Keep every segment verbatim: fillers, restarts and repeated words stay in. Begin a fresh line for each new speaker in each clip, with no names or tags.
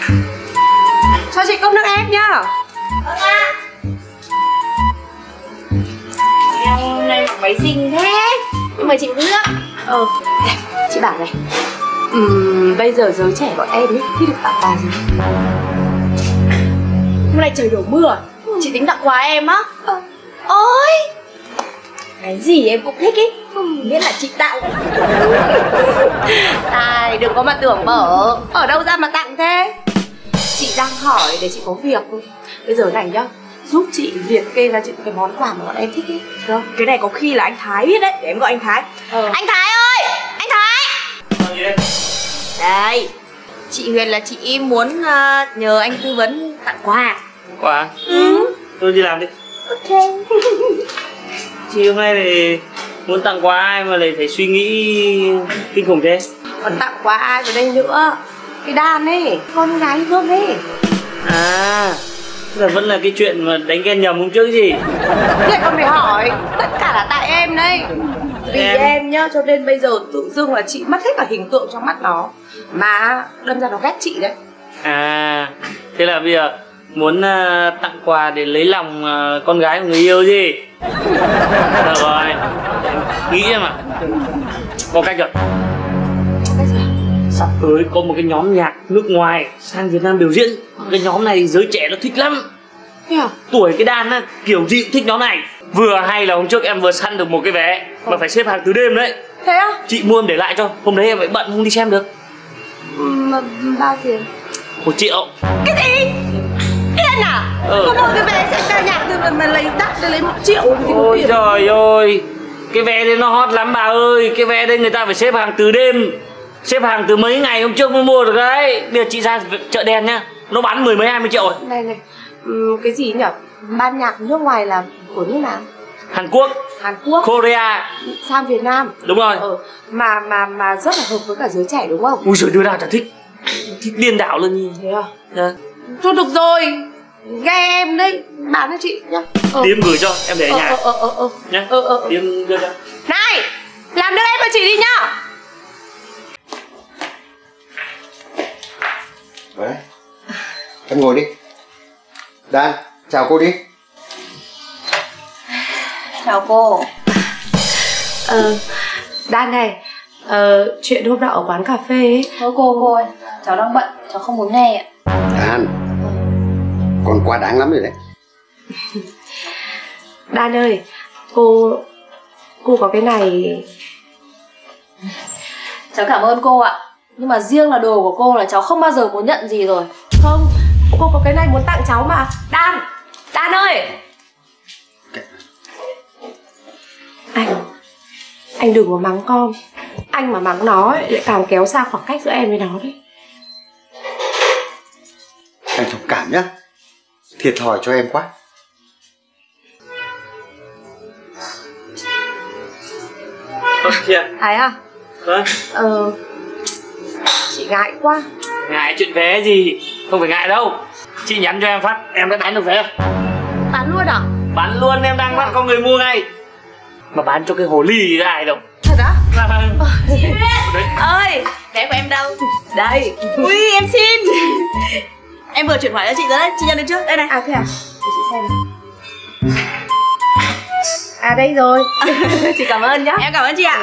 Cho chị cốc nước ép nhá.
Vâng ạ. Em này mặc váy xinh thế. Mời chị uống nước.
Ờ, chị bảo này, uhm, bây giờ giới trẻ bọn em ấy thì được tặng quà gì?
Hôm nay trời đổ mưa, ừ. Chị tính tặng quà em á? Ờ. Ôi, cái gì em cũng thích ý, ừ. Miễn là chị tặng.
Ai, đừng có mà tưởng bở. Ở đâu ra mà tặng thế? Chị đang hỏi để chị có việc. Bây giờ này nhá, giúp chị liệt kê ra chị cái món quà mà bọn em thích ý. Được không?
Cái này có khi là anh Thái biết đấy, để em gọi anh Thái. Ờ. Anh Thái ơi, anh Thái.
Sao vậy?
Đây, chị Huyền là chị muốn uh, nhờ anh tư vấn tặng quà.
Quà?
Ừ.
Tôi đi làm đi.
Ok.
Chị hôm nay thì muốn tặng quà ai mà lại phải suy nghĩ kinh khủng thế?
Còn tặng quà ai vào đây nữa? Cái Đan ấy, con gái Hương ấy.
À, tức là vẫn là cái chuyện mà đánh ghen nhầm hôm trước gì?
Lại còn phải hỏi, tất cả là tại em đây. Vì em, em nhá, cho nên bây giờ tự dưng là chị mất hết cả hình tượng trong mắt nó. Mà đâm ra nó ghét chị đấy.
À, thế là bây giờ muốn uh, tặng quà để lấy lòng uh, con gái của người yêu gì? Được rồi, nghĩ em mà. Có cách rồi. Sắp tới có một cái nhóm nhạc nước ngoài sang Việt Nam biểu diễn. Cái nhóm này giới trẻ nó thích lắm.
Yeah.
Tuổi cái Đan á, kiểu gì cũng thích nhóm này. Vừa hay là hôm trước em vừa săn được một cái vé mà phải xếp hàng từ đêm đấy.
Thế á?
Chị mua em để lại cho. Hôm đấy em phải bận không đi xem được.
Mà bao tiền?
Một triệu.
Cái gì? Điên à? Ừ. Có một cái vé xem ca nhạc từ mà lấy đắt để lấy một triệu thì
ôi trời ơi, cái vé đấy nó hot lắm bà ơi. Cái vé đấy người ta phải xếp hàng từ đêm, xếp hàng từ mấy ngày hôm trước mới mua được đấy. Bây giờ chị ra chợ đen nhá, nó bán mười mấy hai mươi triệu rồi.
Này này, uhm, cái gì nhỉ? Ban nhạc nước ngoài là của nước nào?
Hàn Quốc.
Hàn Quốc.
Korea.
Sang Việt Nam.
Đúng rồi.
Ừ. Mà mà mà rất là hợp với cả giới trẻ đúng không?
Ui giời, đứa nào chả thích. Thích điên đảo luôn.
Thế à?
À.
Thôi được rồi, ghe em đấy, bán cho chị nhá. Ừ.
Tiêm gửi cho, em để ở
ờ,
nhà.
Ờ ờ ờ ờ
nhá.
Ờ ờ.
Tiêm đưa cho.
Này, làm đưa em cho chị đi nhá.
Đấy. Em ngồi đi. Đan, chào cô đi.
Chào cô.
Ờ, Đan này, ờ, chuyện hôm nọ ở quán cà phê ấy.
Thôi cô, cô ơi, cháu đang bận, cháu không muốn nghe ạ.
Đan, còn quá đáng lắm rồi đấy.
Đan ơi, cô, cô có cái này.
Cháu cảm ơn cô ạ. Nhưng mà riêng là đồ của cô là cháu không bao giờ muốn nhận gì rồi.
Không, cô có cái này muốn tặng cháu mà. Đan, Đan ơi. Anh, anh đừng có mắng con. Anh mà mắng nó ấy, lại càng kéo xa khoảng cách giữa em với nó đấy.
Anh thông cảm nhá. Thiệt thòi cho em quá.
Ơ kìa.
Thái à?
Vâng.
Ờ, chị ngại quá.
Ngại chuyện vé gì? Không phải ngại đâu. Chị nhắn cho em phát, em đã bán được vé không?
Bán luôn à?
Bán luôn, em đang bắt có người mua ngay. Mà bán cho cái hồ ly ra ai đâu.
Thật á?
Vâng.
Chị Huyền ơi, vé của em đâu? Đây. Ui, em xin. Em vừa chuyển khoản cho chị rồi đấy, chị nhận được chưa? Đây này.
À thế à? Để chị xem. À đây rồi. Chị cảm ơn nhá.
Em cảm ơn chị ạ.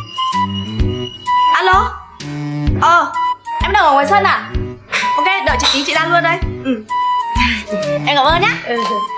Alo. Ờ, em đang ở ngoài sân à? Ok, đợi chị tí chị ra luôn đây. Ừ. Em cảm ơn nhá.
Ừ.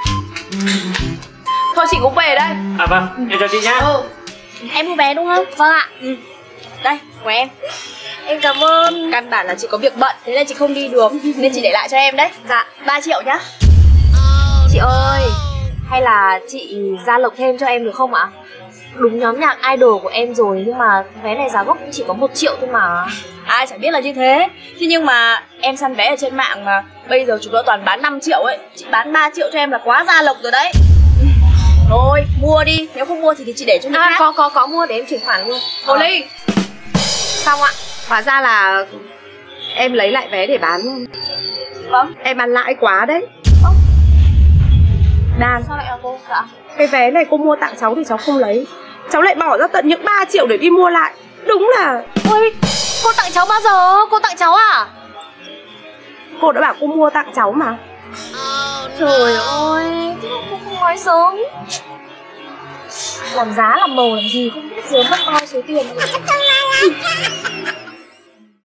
Thôi chị cũng về đây.
À vâng, em chào chị nhá.
Ừ.
Em mua vé đúng không? Vâng ạ. Ừ. Đây, của em. Em cảm ơn. Căn bản là chị có việc bận, thế nên chị không đi được, nên chị để lại cho em đấy. Dạ, ba triệu nhá. Chị ơi, hay là chị ra lộc thêm cho em được không ạ? Đúng nhóm nhạc idol của em rồi, nhưng mà vé này giá gốc cũng chỉ có một triệu thôi mà. Ai chẳng biết là như thế. Thế nhưng mà em săn vé ở trên mạng mà bây giờ chúng nó toàn bán năm triệu ấy. Chị bán ba triệu cho em là quá ra lộc rồi đấy. Thôi, mua đi, nếu không mua thì, thì chị để cho người
À,
khác.
có, có, có mua để em chuyển khoản luôn. Hồ
Ờ.
Ly. Xong ạ. Hóa ra là em lấy lại vé để bán luôn.
Vâng.
Em ăn lãi quá đấy.
Ơ.
Đan,
Sao lại là cô? Dạ.
cái vé này cô mua tặng cháu thì cháu không lấy. Cháu lại bỏ ra tận những ba triệu để đi mua lại. Đúng là...
Ôi, cô tặng cháu bao giờ? Cô tặng cháu à?
Cô cô đã bảo cô mua tặng cháu mà.
Trời ơi, thế mà cô không nói sớm. Làm giá làm màu làm gì không biết, giờ mất bao số tiền.